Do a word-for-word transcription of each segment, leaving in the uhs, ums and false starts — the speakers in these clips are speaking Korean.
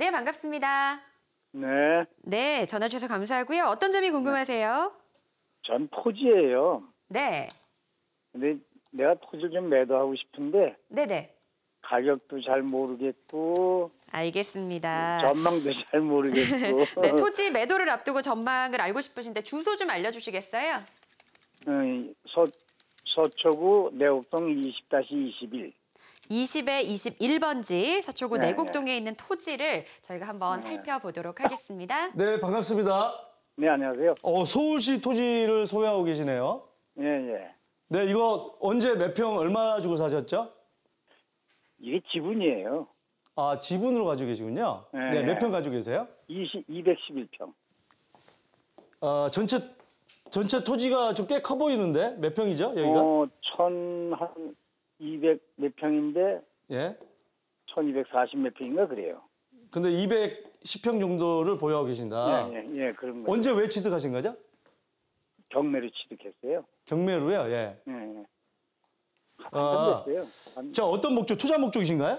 네, 반갑습니다. 네, 네, 전화 주셔서 감사하고요. 어떤 점이 궁금하세요? 전 토지예요. 네, 근데 내가 토지를 좀 매도하고 싶은데 네네. 가격도 잘 모르겠고 알겠습니다. 전망도 잘 모르겠고. 네, 토지 매도를 앞두고 전망을 알고 싶으신데 주소 좀 알려주시겠어요? 어, 서, 서초구 내곡동 이십 이십일. 이십에 이십일 번지 서초구 네, 내곡동에 있는 토지를 저희가 한번 네. 살펴보도록 하겠습니다. 네, 반갑습니다. 네, 안녕하세요. 어, 서울시 토지를 소유하고 계시네요. 예, 예. 네, 이거 언제 몇 평 얼마 주고 사셨죠? 이게 지분이에요. 아, 지분으로 가지고 계시군요. 네. 네, 몇 평 가지고 계세요? 이십, 이백십일 평. 어, 전체 전체 토지가 좀 꽤 커 보이는데 몇 평이죠, 여기가? 어, 천, 한, 이백 몇 평인데, 예. 천이백사십 몇 평인가 그래요. 근데 이백십 평 정도를 보유하고 계신다. 예, 예, 예, 그런 거. 언제 왜 취득하신 거죠? 경매로 취득했어요. 경매로요, 예. 예, 예. 아, 한참 됐어요. 한- 자, 어떤 목적, 투자 목적이신가요?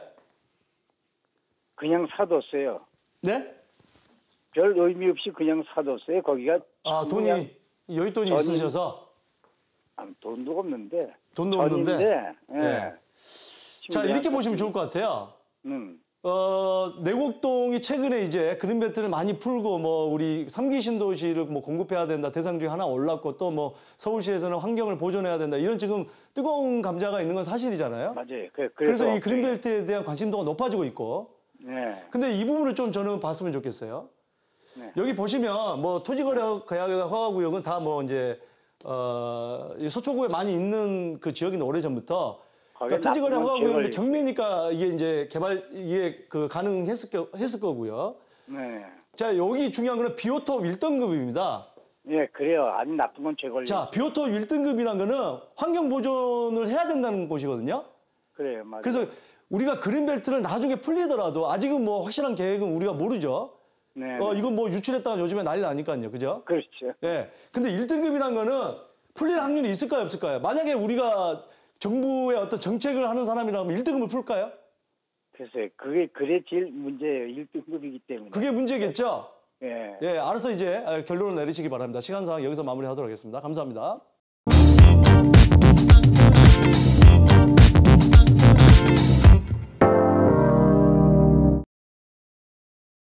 그냥 사뒀어요. 네? 별 의미 없이 그냥 사뒀어요. 거기가 아, 전부 그냥- 돈이, 여윳돈이 전이- 있으셔서 아, 돈도 없는데. 돈도 없는데. 전인데, 예. 네. 자, 이렇게 보시면 좋을 것 같아요. 음, 어, 내곡동이 최근에 이제 그린벨트를 많이 풀고 뭐 우리 삼기 신도시를 뭐 공급해야 된다 대상 중에 하나 올랐고 또 뭐 서울시에서는 환경을 보존해야 된다 이런 지금 뜨거운 감자가 있는 건 사실이잖아요. 맞아요. 그, 그래서 이 그린벨트에 대한 관심도가 높아지고 있고 네. 근데 이 부분을 좀 저는 봤으면 좋겠어요. 네. 여기 보시면 뭐 토지거래 허가구역은 다 뭐 이제 어, 이 서초구에 많이 있는 그 지역인데 오래전부터 그러니까 토지거래 허가구역인데 경매니까 이게 이제 개발 이게 그 가능했을 거, 했을 거고요. 네. 자, 여기 중요한 거는 비오톱 일 등급입니다. 예, 그래요. 아주 나쁜 건 제 권리. 자, 비오톱 일 등급이란 거는 환경 보존을 해야 된다는 곳이거든요. 그래요, 맞아요. 그래서 우리가 그린벨트를 나중에 풀리더라도 아직은 뭐 확실한 계획은 우리가 모르죠. 네. 어, 네. 이건 뭐 유출했다가 요즘에 난리 나니까요. 그죠? 그렇죠. 예. 근데 일 등급이란 거는 풀릴 확률이 있을까요, 없을까요? 만약에 우리가 정부의 어떤 정책을 하는 사람이라면 일 등급을 풀까요? 글쎄요. 그게, 그게 제일 문제예요. 일 등급이기 때문에. 그게 문제겠죠? 예. 예, 알아서 이제 결론을 내리시기 바랍니다. 시간상 여기서 마무리하도록 하겠습니다. 감사합니다.